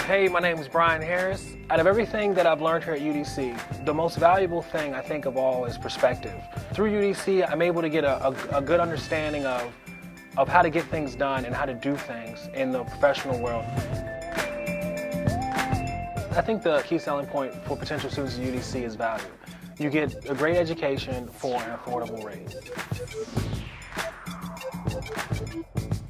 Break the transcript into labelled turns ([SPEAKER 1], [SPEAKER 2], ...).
[SPEAKER 1] Hey, my name is Brian Harris. Out of everything that I've learned here at UDC, the most valuable thing I think of all is perspective. Through UDC, I'm able to get a good understanding of how to get things done and how to do things in the professional world. I think the key selling point for potential students at UDC is value. You get a great education for an affordable rate.